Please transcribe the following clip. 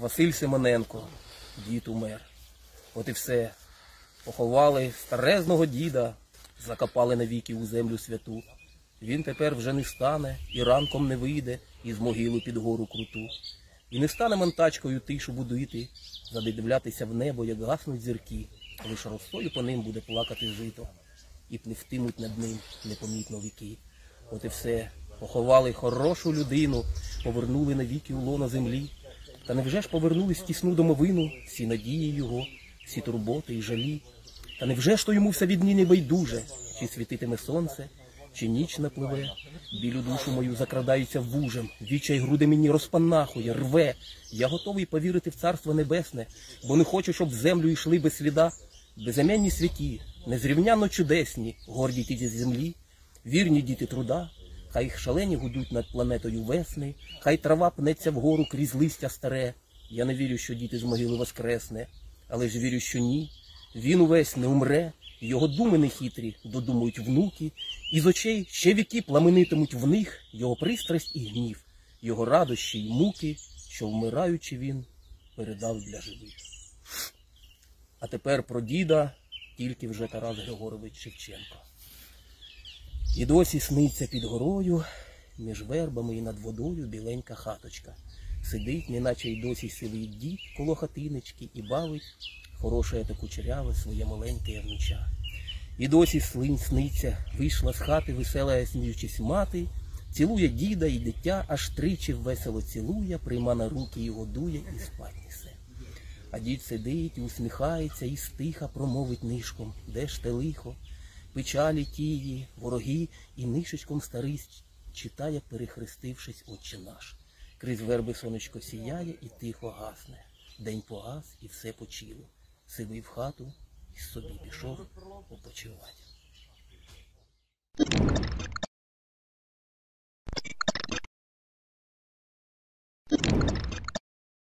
Василь Симоненко, дід умер. От і все. Поховали старезного діда, закопали навіки у землю святу. Він тепер вже не стане і ранком не вийде із могилу під гору круту. І не стане монтачкою тишу будити, задивлятися в небо, як гаснуть зірки. Лиш росою по ним буде плакати жито, і пливтимуть над ним непомітно віки. От і все. Поховали хорошу людину, повернули навіки у лоно землі. Та невже ж повернули тісну домовину всі надії його, всі турботи і жалі? Та невже ж то йому все від не байдуже, чи світитиме сонце, чи ніч напливе? Білю душу мою закрадається вужем, вічай груди мені розпанахує, рве. Я готовий повірити в Царство Небесне, бо не хочу, щоб в землю йшли без сліда безіменні святі, незрівнянно чудесні, горді ті зі землі, вірні діти труда. Хай їх шалені гудуть над планетою весни, хай трава пнеться вгору крізь листя старе. Я не вірю, що діти з могили воскресне, але ж вірю, що ні. Він увесь не умре, його думи нехитрі додумують внуки, і з очей ще віки пламенитимуть в них його пристрасть і гнів, його радощі й муки, що вмираючи він передав для живих. А тепер про діда тільки вже Тарас Григорович Шевченко. І досі сниться під горою, між вербами і над водою біленька хаточка. Сидить, неначе й досі сивий дід коло хатинички і бавить хороше та кучеряве своє маленьке ягнича. І досі сниться, вийшла з хати весела, сміючись мати, цілує діда і дитя, аж тричі весело цілує, прийма на руки і годує, і спать несе. А дід сидить і усміхається, і стиха промовить нишком: де ж те лихо? Печалі тії, вороги, і нишечком старий читає, перехрестившись, Отче наш. Крізь верби сонечко сіяє і тихо гасне. День погас і все почило. Сивий в хату і собі пішов попочивати.